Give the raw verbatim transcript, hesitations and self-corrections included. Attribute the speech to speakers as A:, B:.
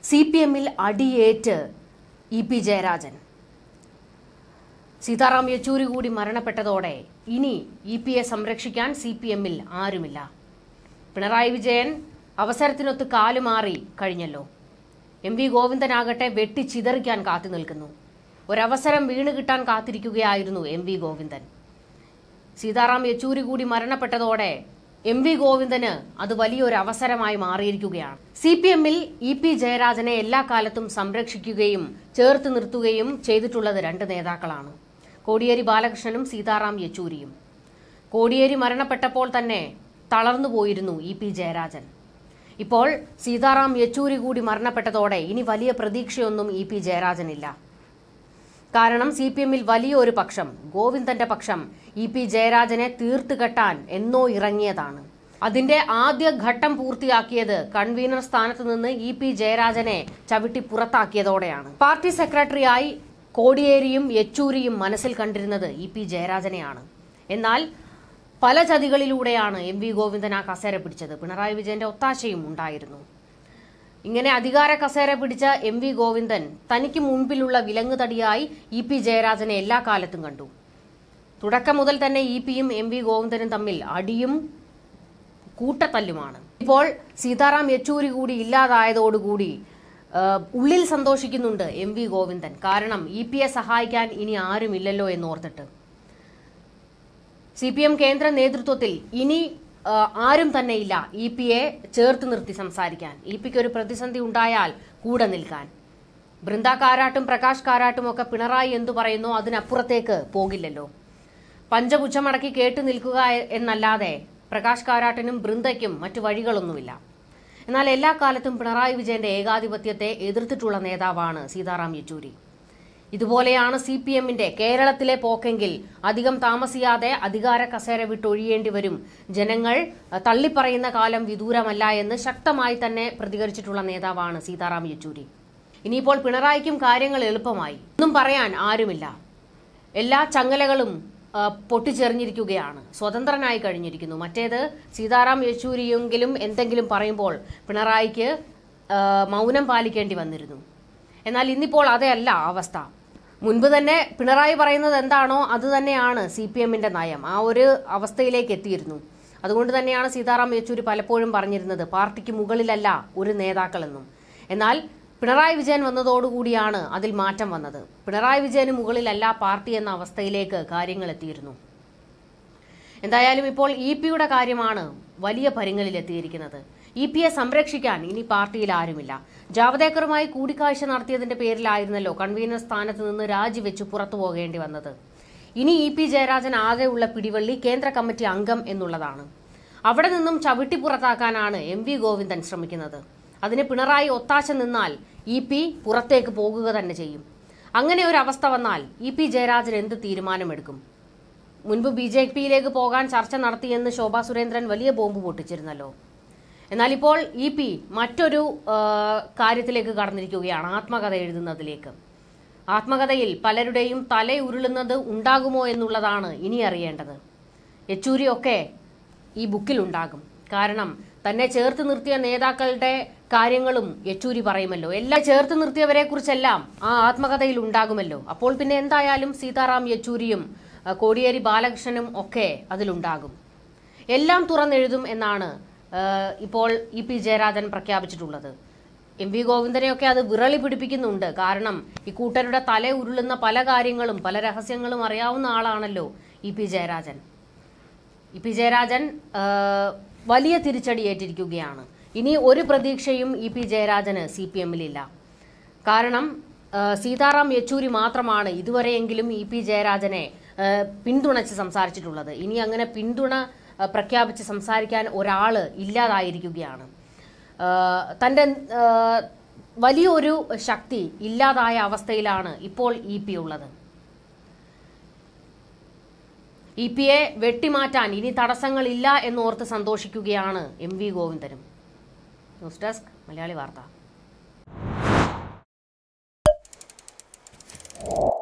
A: C P എമ്മിൽ അടിയേറ്റ് E P Jayarajan. Sitaram Yechury കൂടി മരണപ്പെട്ടതോടെ ഇനി ഇ പിയെ സംരക്ഷിക്കാൻ സി പി എമ്മിൽ ആരുമില്ല. പിണറായി വിജയൻ അവസരത്തിനൊത്ത് കാലുമാറി കഴിഞ്ഞല്ലോ. എം വി ഗോവിന്ദനാകട്ടെ വെട്ടിച്ചിതറിക്കാൻ കാത്തു നിൽക്കുന്നു. ഒരവസരം വീണ് കിട്ടാൻ കാത്തിരിക്കുകയായിരുന്നു എം വി ഗോവിന്ദൻ. സീതാറാം യെച്ചൂരി കൂടി മരണപ്പെട്ടതോടെ എം വി ഗോവിന്ദന് അത് വലിയൊരു അവസരമായി മാറിയിരിക്കുകയാണ്. സി പി എമ്മിൽ ഇ പി ജയരാജനെ എല്ലാ കാലത്തും സംരക്ഷിക്കുകയും ചേർത്ത് നിർത്തുകയും ചെയ്തിട്ടുള്ളത് രണ്ട് നേതാക്കളാണ്, കോടിയേരി ബാലകൃഷ്ണനും സീതാറാം യെച്ചൂരിയും. കോടിയേരി മരണപ്പെട്ടപ്പോൾ തന്നെ തളർന്നു പോയിരുന്നു ഇ പി ജയരാജൻ. ഇപ്പോൾ സീതാറാം യെച്ചൂരി കൂടി മരണപ്പെട്ടതോടെ ഇനി വലിയ പ്രതീക്ഷയൊന്നും ഇ പി ജയരാജനില്ല. കാരണം സി പി എമ്മിൽ വലിയൊരു പക്ഷം, ഗോവിന്ദന്റെ പക്ഷം, ഇ പി ജയരാജനെ തീർത്തുകെട്ടാൻ എന്നോ ഇറങ്ങിയതാണ്. അതിന്റെ ആദ്യ ഘട്ടം പൂർത്തിയാക്കിയത് കൺവീനർ സ്ഥാനത്ത് നിന്ന് ഇ പി ജയരാജനെ ചവിട്ടി പുറത്താക്കിയതോടെയാണ്. പാർട്ടി സെക്രട്ടറിയായി കോടിയേരിയും യെച്ചൂരിയും മനസ്സിൽ കണ്ടിരുന്നത് ഇ പി ജയരാജനെയാണ്. എന്നാൽ പല ചതികളിലൂടെയാണ് എം വി ഗോവിന്ദൻ ആ കസേര പിടിച്ചത്. പിണറായി വിജയന്റെ ഒത്താശയും ഉണ്ടായിരുന്നു. ഇങ്ങനെ അധികാര കസേര പിടിച്ച എം വി ഗോവിന്ദൻ തനിക്ക് മുൻപിലുള്ള വിലങ്ങുതടിയായി ഇ പി ജയരാജനെ എല്ലാ കാലത്തും കണ്ടു. തുടക്കം മുതൽ തന്നെ ഇ പിയും എം വി ഗോവിന്ദനും തമ്മിൽ അടിയും കൂട്ടത്തല്ലുമാണ്. ഇപ്പോൾ സീതാറാം യെച്ചൂരി കൂടി ഇല്ലാതായതോടുകൂടി ഉള്ളിൽ സന്തോഷിക്കുന്നുണ്ട് എം വി ഗോവിന്ദൻ. കാരണം ഇ പിയെ സഹായിക്കാൻ ഇനി ആരുമില്ലല്ലോ എന്നോർത്തിട്ട്. സി പി എം കേന്ദ്ര നേതൃത്വത്തിൽ ഇനി ആരും തന്നെ ഇല്ല ഇ പിയെ ചേർത്ത് നിർത്തി സംസാരിക്കാൻ, ഇ പിക്ക് ഒരു പ്രതിസന്ധി ഉണ്ടായാൽ കൂടെ നിൽക്കാൻ. ബൃന്ദ കാരാട്ടും പ്രകാശ് കാരാട്ടും ഒക്കെ പിണറായി എന്തു പറയുന്നോ അതിനപ്പുറത്തേക്ക് പോകില്ലല്ലോ. പഞ്ചപുച്ഛമടക്കി കേട്ടു നിൽക്കുക എന്നല്ലാതെ പ്രകാശ് കാരാട്ടിനും ബൃന്ദയ്ക്കും മറ്റു വഴികളൊന്നുമില്ല. എന്നാൽ എല്ലാ കാലത്തും പിണറായി വിജയന്റെ ഏകാധിപത്യത്തെ എതിർത്തിട്ടുള്ള നേതാവാണ് സീതാറാം യെച്ചൂരി. ഇതുപോലെയാണ് സി പി എമ്മിന്റെ കേരളത്തിലെ പോക്കെങ്കിൽ അധികം താമസിയാതെ അധികാര കസേര വിട്ടൊഴിയേണ്ടി വരും. ജനങ്ങൾ തള്ളിപ്പറയുന്ന കാലം വിദൂരമല്ല എന്ന് ശക്തമായി തന്നെ പ്രതികരിച്ചിട്ടുള്ള നേതാവാണ് സീതാറാം യെച്ചൂരി. ഇനിയിപ്പോൾ പിണറായിക്കും കാര്യങ്ങൾ എളുപ്പമായി. ഒന്നും പറയാൻ ആരുമില്ല. എല്ലാ ചങ്ങലകളും പൊട്ടിച്ചെറിഞ്ഞിരിക്കുകയാണ്. സ്വതന്ത്രനായി കഴിഞ്ഞിരിക്കുന്നു. മറ്റേത് സീതാറാം യെച്ചൂരിയെങ്കിലും എന്തെങ്കിലും പറയുമ്പോൾ പിണറായിക്ക് മൗനം പാലിക്കേണ്ടി വന്നിരുന്നു. എന്നാൽ ഇന്നിപ്പോൾ അതല്ല അവസ്ഥ. മുൻപ് തന്നെ പിണറായി പറയുന്നത് എന്താണോ അത് തന്നെയാണ് സി പി എമ്മിന്റെ നയം. ആ ഒരു അവസ്ഥയിലേക്ക് എത്തിയിരുന്നു. അതുകൊണ്ട് തന്നെയാണ് സീതാറാം യെച്ചൂരി പലപ്പോഴും പറഞ്ഞിരുന്നത് പാർട്ടിക്ക് മുകളിലല്ല ഒരു നേതാക്കളെന്നും. എന്നാൽ പിണറായി വിജയൻ വന്നതോടുകൂടിയാണ് അതിൽ മാറ്റം വന്നത്. പിണറായി വിജയന് മുകളിലല്ല പാർട്ടി എന്ന അവസ്ഥയിലേക്ക് കാര്യങ്ങൾ എത്തിയിരുന്നു. എന്തായാലും ഇപ്പോൾ ഇ പിയുടെ കാര്യമാണ് വലിയ പരുങ്ങലിലെത്തിയിരിക്കുന്നത്. ഇ പിയെ സംരക്ഷിക്കാൻ ഇനി പാർട്ടിയിൽ ആരുമില്ല. ജാവദേക്കറുമായി കൂടിക്കാഴ്ച നടത്തിയതിന്റെ പേരിലായിരുന്നല്ലോ കൺവീനർ സ്ഥാനത്ത് നിന്ന് രാജിവെച്ച് പുറത്തു പോകേണ്ടി വന്നത്. ഇനി ഇ പി ജയരാജൻ ആകെയുള്ള പിടിവള്ളി കേന്ദ്ര കമ്മിറ്റി അംഗം എന്നുള്ളതാണ്. അവിടെ നിന്നും ചവിട്ടി പുറത്താക്കാനാണ് എം വി ഗോവിന്ദൻ ശ്രമിക്കുന്നത്. അതിന് പിണറായി ഒത്താശ നിന്നാൽ ഇ പി പുറത്തേക്ക് പോകുക തന്നെ ചെയ്യും. അങ്ങനെ ഒരു അവസ്ഥ വന്നാൽ ഇ പി ജയരാജൻ എന്ത് തീരുമാനമെടുക്കും? മുൻപ് ബി ജെ പിയിലേക്ക് പോകാൻ ചർച്ച നടത്തിയെന്ന് ശോഭാ സുരേന്ദ്രൻ വലിയ ബോംബ് പൊട്ടിച്ചിരുന്നല്ലോ. എന്നാൽ ഇപ്പോൾ ഇ പി മറ്റൊരു കാര്യത്തിലേക്ക് കടന്നിരിക്കുകയാണ്, ആത്മകഥ എഴുതുന്നതിലേക്ക്. ആത്മകഥയിൽ പലരുടെയും തലയുരുളുന്നത് ഉണ്ടാകുമോ എന്നുള്ളതാണ് ഇനി അറിയേണ്ടത്. യെച്ചൂരിയൊക്കെ ഈ ബുക്കിലുണ്ടാകും. കാരണം തന്നെ ചേർത്ത് നിർത്തിയ നേതാക്കളുടെ കാര്യങ്ങളും യെച്ചൂരി പറയുമല്ലോ. എല്ലാം ചേർത്ത് നിർത്തിയവരെ കുറിച്ചെല്ലാം ആ ആത്മകഥയിൽ ഉണ്ടാകുമല്ലോ. അപ്പോൾ പിന്നെ എന്തായാലും സീതാറാം യെച്ചൂരിയും കോടിയേരി ബാലകൃഷ്ണനും ഒക്കെ അതിലുണ്ടാകും. എല്ലാം തുറന്നെഴുതും എന്നാണ് ഇപ്പോൾ ഇ പി ജയരാജൻ പ്രഖ്യാപിച്ചിട്ടുള്ളത്. എം വി ഗോവിന്ദനെയൊക്കെ അത് വിറളി പിടിപ്പിക്കുന്നുണ്ട്. കാരണം ഈ കൂട്ടരുടെ തല ഉരുളുന്ന പല കാര്യങ്ങളും പല രഹസ്യങ്ങളും അറിയാവുന്ന ആളാണല്ലോ E P Jayarajan. E P Jayarajan വലിയ തിരിച്ചടിയേറ്റിരിക്കുകയാണ്. ഇനി ഒരു പ്രതീക്ഷയും ഇ പി ജയരാജന് സി പി എമ്മിലില്ല. കാരണം സീതാറാം യെച്ചൂരി മാത്രമാണ് ഇതുവരെയെങ്കിലും ഇ പി ജയരാജനെ പിന്തുണച്ച് സംസാരിച്ചിട്ടുള്ളത്. ഇനി അങ്ങനെ പിന്തുണ പ്രഖ്യാപിച്ച് സംസാരിക്കാൻ ഒരാള് ഇല്ലാതായിരിക്കുകയാണ്. തന്റെ വലിയൊരു ശക്തി ഇല്ലാതായ അവസ്ഥയിലാണ് ഇപ്പോൾ ഇ പി ഉള്ളത്. ഇ പിയെ വെട്ടിമാറ്റാൻ ഇനി തടസ്സങ്ങളില്ല എന്നോർത്ത് സന്തോഷിക്കുകയാണ് എം വി ഗോവിന്ദനും. ന്യൂസ് ഡെസ്ക് മലയാളി വാർത്ത.